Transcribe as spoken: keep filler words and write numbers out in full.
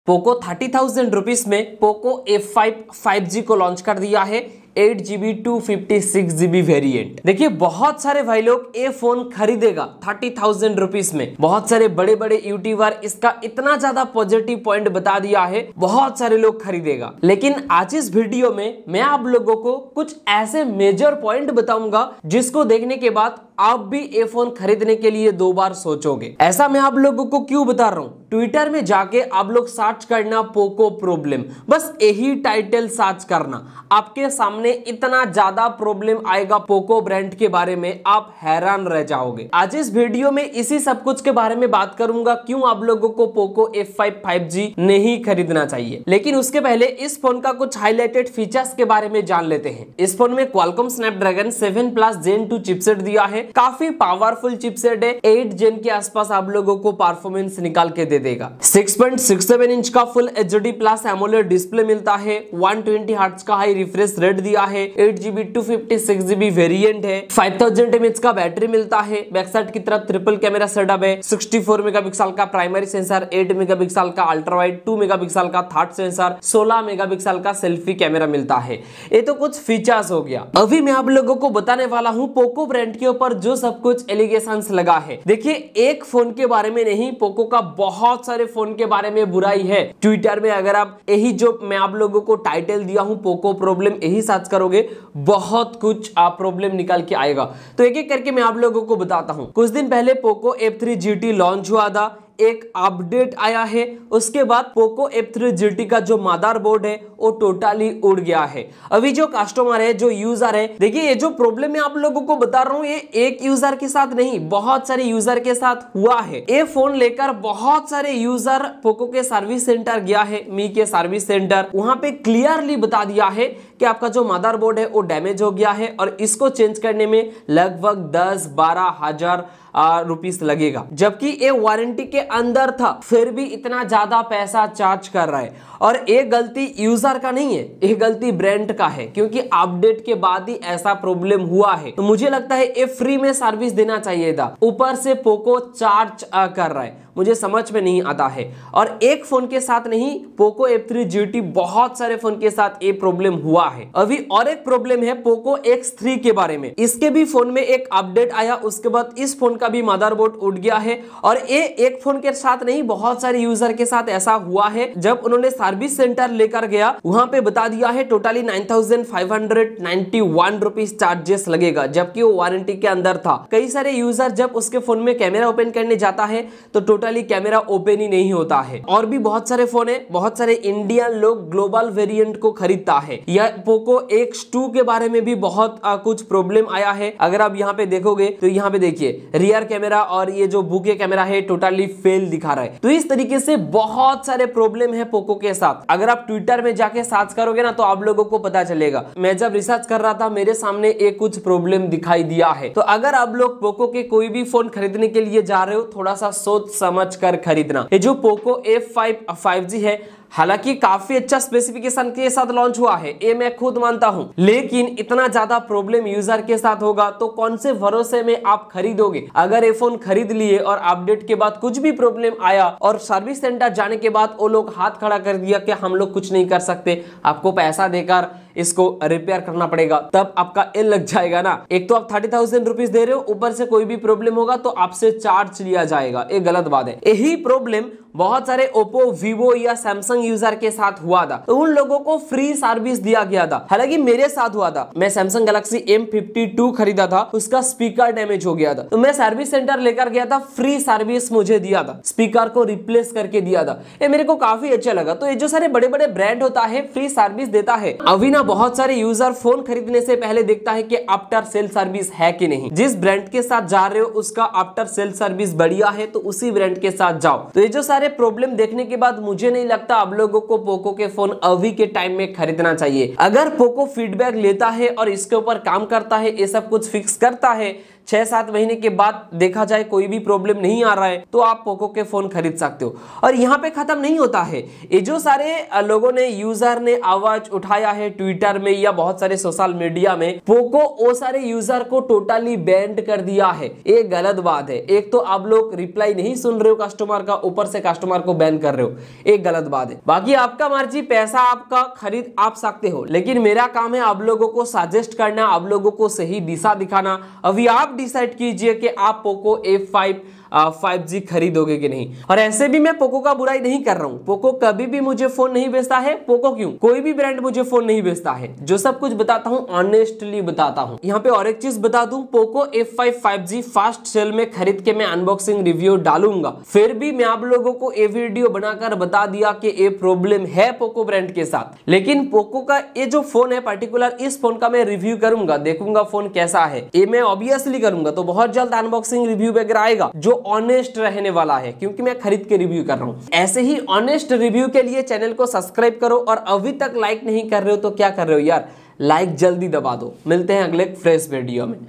Poco thirty thousand rupees में Poco F five five G को launch कर दिया है। Eight GB two fifty six GB variant. देखिए बहुत सारे भाई लोग ये फोन खरीदेगा थर्टी थाउजेंड रुपीज में। बहुत सारे बड़े बड़े यूट्यूबर इसका इतना ज्यादा पॉजिटिव पॉइंट बता दिया है, बहुत सारे लोग खरीदेगा। लेकिन आज इस वीडियो में मैं आप लोगों को कुछ ऐसे मेजर पॉइंट बताऊंगा जिसको देखने के बाद आप भी ये फोन खरीदने के लिए दो बार सोचोगे। ऐसा मैं आप लोगों को क्यों बता रहा हूं, ट्विटर में जाके आप लोग सर्च करना पोको प्रॉब्लम, बस यही टाइटल सर्च करना, आपके सामने इतना ज्यादा प्रॉब्लम आएगा पोको ब्रांड के बारे में, आप हैरान रह जाओगे। आज इस वीडियो में इसी सब कुछ के बारे में बात करूंगा, क्यों आप लोगों को Poco F five five G नहीं खरीदना चाहिए। लेकिन उसके पहले इस फोन का कुछ हाईलाइटेड फीचर्स के बारे में जान लेते हैं। इस फोन में Qualcomm Snapdragon seven plus gen two chipset दिया है, काफी पावरफुल चिपसेट है। एट जेन के आसपास आप लोगों को परफॉर्मेंस निकाल के दे देगा। Six point six seven inch का full HD plus AMOLED display मिलता है। वन ट्वेंटी हर्ट्ज का हाई रिफ्रेश रेट दिया है। Eight GB two fifty six GB variant है। फाइव थाउजेंड एमएच का बैटरी मिलता है। बैक साइड की तरफ ट्रिपल कैमरा सेटअप है। सिक्सटी फोर मेगापिक्सल का प्राइमरी सेंसर, एट मेगापिक्सल का अल्ट्रा वाइड, टू मेगापिक्सल का थर्ड सेंसर, सोलह मेगापिक्सल का सेल्फी कैमरा मिलता है। ये तो कुछ फीचर्स हो गया। अभी मैं आप लोगों को बताने वाला हूं पोको ब्रांड के ऊपर जो सब कुछ एलिगेशंस लगा है। देखिए एक फोन के बारे में नहीं, पोको का बहुत सारे फोन के बारे में बुराई है। ट्विटर में अगर आप यही जो मैं आप लोगों को टाइटल दिया हूं पोको प्रॉब्लम, यही सर्च करोगे बहुत कुछ आप प्रॉब्लम निकाल के आएगा। तो एक एक करके मैं आप लोगों को बताता हूं। कुछ दिन पहले पोको एफ थ्री जी टी लॉन्च हुआ था, एक अपडेट आया है। उसके बाद पोको एफ थ्री जी टी का जो मदरबोर्ड है वो टोटली उड़ गया है। अभी जो कस्टमर है, जो यूजर है, देखिए ये जो प्रॉब्लम मैं आप लोगों को बता रहा हूं, ये एक यूजर के साथ नहीं, बहुत सारे यूजर के साथ हुआ है। ये फोन लेकर बहुत सारे यूजर पोको के सर्विस सेंटर गया है, मी के सर्विस सेंटर, वहां पे क्लियरली बता दिया है कि आपका जो मदरबोर्ड है वो डैमेज हो गया है और इसको चेंज करने में लगभग दस बारह हजार रुपीस लगेगा। जबकि ये वारंटी के अंदर था, फिर भी इतना ज्यादा पैसा चार्ज कर रहा है। और ये गलती यूजर का नहीं है, ये गलती ब्रांड का है, क्योंकि अपडेट के बाद ही ऐसा प्रॉब्लम हुआ है। तो मुझे लगता है ये फ्री में सर्विस देना चाहिए था, ऊपर से पोको चार्ज कर रहा है, मुझे समझ में नहीं आता है। और एक फोन के साथ नहीं, पोको एफ थ्री जी टी बहुत सारे फोन के साथ ये प्रॉब्लम हुआ है। अभी और एक प्रॉब्लम है पोको एक्स थ्री के बारे में। इसके भी फोन में एक अपडेट आया, उसके बाद इस फोन का भी मदरबोर्ड उड़ गया है। और ये एक फोन के साथ नहीं, बहुत सारे यूजर के साथ ऐसा हुआ है। जब उन्होंने सर्विस सेंटर लेकर गया, वहां पे बता दिया है totally nine thousand five hundred ninety one rupees charges लगेगा, जबकि वो वारंटी के अंदर था। कई सारे यूजर जब उसके फोन में कैमरा ओपन करने जाता है तो टोटली कैमरा ओपन ही नहीं होता है। और भी बहुत सारे फोन है, बहुत सारे इंडियन लोग ग्लोबल वेरिएंट को खरीदता है। या पोको एक्स टू के बारे में भी बहुत आ, कुछ प्रॉब्लम आया है। अगर आप यहाँ पे देखोगे तो यहाँ पे देखिए रियर कैमरा और ये जो बुके कैमरा है टोटली फेल दिखा रहा है। तो इस तरीके से बहुत सारे प्रॉब्लम है पोको के साथ। अगर आप ट्विटर में जाके सर्च करोगे ना तो आप लोगों को पता चलेगा। मैं जब रिसर्च कर रहा था मेरे सामने एक कुछ प्रॉब्लम दिखाई दिया है। तो अगर आप लोग पोको के कोई भी फोन खरीदने के लिए जा रहे हो, थोड़ा सा सोच समझ कर खरीदना। ये जो Poco F five five G है, हालांकि काफी अच्छा स्पेसिफिकेशन के साथ लॉन्च हुआ है, ये मैं खुद मानता हूं, लेकिन इतना ज्यादा प्रॉब्लम यूजर के साथ होगा तो कौन से भरोसे में आप खरीदोगे। अगर ये फोन खरीद लिए और अपडेट के बाद कुछ भी प्रॉब्लम आया और सर्विस सेंटर जाने के बाद वो लोग हाथ खड़ा कर दिया कि हम लोग कुछ नहीं कर सकते, आपको पैसा देकर इसको रिपेयर करना पड़ेगा, तब आपका एल लग जाएगा ना। एक तो आप थर्टी थाउजेंड रुपीज दे रहे हो, ऊपर से कोई भी प्रॉब्लम होगा तो आपसे चार्ज लिया जाएगा, ये गलत बात है। यही प्रॉब्लम बहुत सारे ओप्पो, वीवो या सैमसंग यूजर के साथ हुआ था, तो उन लोगों को फ्री सर्विस दिया गया था। हालांकि मेरे साथ हुआ था, मैं Samsung Galaxy M fifty two खरीदा था, उसका स्पीकर डैमेज हो गया था, तो मैं सर्विस सेंटर लेकर गया था, फ्री सर्विस मुझे दिया था, स्पीकर को रिप्लेस करके दिया था। ये मेरे को काफी अच्छा लगा। तो ये जो सारे बड़े बड़े ब्रांड होता है फ्री सर्विस देता है। अभी ना बहुत सारे यूजर फोन खरीदने से पहले देखता है कि आफ्टर सेल सर्विस है कि नहीं। जिस ब्रांड के साथ जा रहे हो उसका आफ्टर सेल सर्विस बढ़िया है तो उसी ब्रांड के साथ जाओ। तो ये जो सारे प्रॉब्लम देखने के बाद मुझे नहीं लगता आप लोगों को पोको के फोन अभी के टाइम में खरीदना चाहिए। अगर पोको फीडबैक लेता है और इसके ऊपर काम करता है, ये सब कुछ फिक्स करता है, छह सात महीने के बाद देखा जाए कोई भी प्रॉब्लम नहीं आ रहा है तो आप पोको के फोन खरीद सकते हो। और यहाँ पे खत्म नहीं होता है, ये जो सारे लोगों ने यूजर ने आवाज उठाया है ट्विटर में या बहुत सारे सोशल मीडिया में, पोको वो सारे यूजर को टोटली बैंड कर दिया है। ये गलत बात है। एक तो आप लोग रिप्लाई नहीं सुन रहे हो कस्टमर का, ऊपर से कस्टमर को बैन कर रहे हो, एक गलत बात है। बाकी आपका मर्जी, पैसा आपका, खरीद आप सकते हो, लेकिन मेरा काम है आप लोगों को सजेस्ट करना, आप लोगों को सही दिशा दिखाना। अभी आप डिसाइड कीजिए कि आप Poco F five five G खरीदोगे कि नहीं। और ऐसे भी मैं पोको का बुराई नहीं कर रहा हूं, पोको कभी भी मुझे फोन नहीं बेचता है। पोको क्यों, कोई भी ब्रांड मुझे फोन नहीं बेचता है। जो सब कुछ बताता हूं ऑनेस्टली बताता हूं। यहाँ पे और एक चीज बता दूं, Poco F five five G fast sale में खरीद के मैं अनबॉक्सिंग रिव्यू डालूंगा, फिर भी मैं आप लोगों को ये वीडियो बनाकर बता दिया कि ये प्रॉब्लम है पोको ब्रांड के साथ। लेकिन पोको का ये जो फोन है पर्टिकुलर, इस फोन का मैं रिव्यू करूंगा, देखूंगा फोन कैसा है, ये मैं ऑब्वियसली करूंगा। तो बहुत जल्द अनबॉक्सिंग रिव्यू वगैरह आएगा जो ऑनेस्ट रहने वाला है, क्योंकि मैं खरीद के रिव्यू कर रहा हूं। ऐसे ही ऑनेस्ट रिव्यू के लिए चैनल को सब्सक्राइब करो, और अभी तक लाइक नहीं कर रहे हो तो क्या कर रहे हो यार, लाइक जल्दी दबा दो। मिलते हैं अगले फ्रेश वीडियो में।